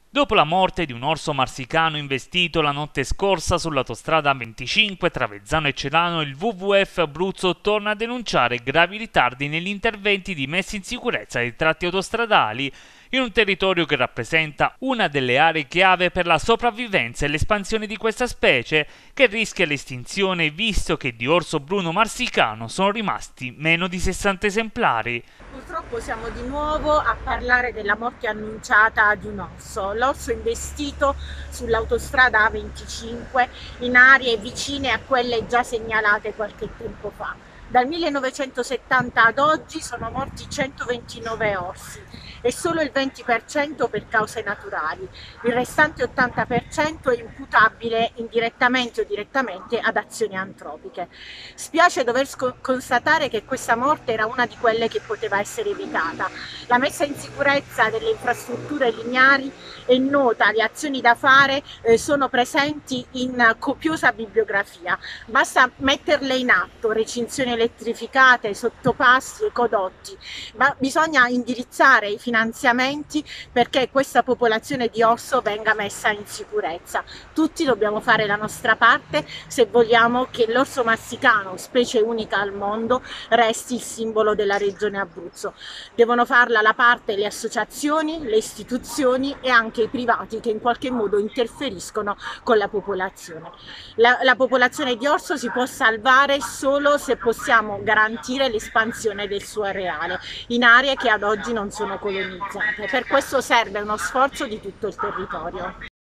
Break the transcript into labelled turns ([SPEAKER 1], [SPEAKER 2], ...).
[SPEAKER 1] Dopo la morte di un orso marsicano investito la notte scorsa sull'autostrada A25 tra Vezzano e Celano, il WWF Abruzzo torna a denunciare gravi ritardi negli interventi di messa in sicurezza dei tratti autostradali in un territorio che rappresenta una delle aree chiave per la sopravvivenza e l'espansione di questa specie, che rischia l'estinzione visto che di orso bruno marsicano sono rimasti meno di 60 esemplari.
[SPEAKER 2] Purtroppo siamo di nuovo a parlare della morte annunciata di un orso. L'orso investito sull'autostrada A25 in aree vicine a quelle già segnalate qualche tempo fa. Dal 1970 ad oggi sono morti 129 orsi e solo il 20% per cause naturali. Il restante 80% è imputabile indirettamente o direttamente ad azioni antropiche. Spiace dover constatare che questa morte era una di quelle che poteva essere evitata. La messa in sicurezza delle infrastrutture lineari è nota, le azioni da fare sono presenti in copiosa bibliografia. Basta metterle in atto: recinzioni elettrificate, sottopassi, ecodotti. Ma bisogna indirizzare i finanziamenti perché questa popolazione di orso venga messa in sicurezza. Tutti dobbiamo fare la nostra parte se vogliamo che l'orso marsicano, specie unica al mondo, resti il simbolo della regione Abruzzo. Devono farla la parte le associazioni, le istituzioni e anche i privati che in qualche modo interferiscono con la popolazione. La popolazione di orso si può salvare solo se possiamo garantire l'espansione del suo areale in aree che ad oggi non sono colonizzate. Per questo serve uno sforzo di tutto il territorio.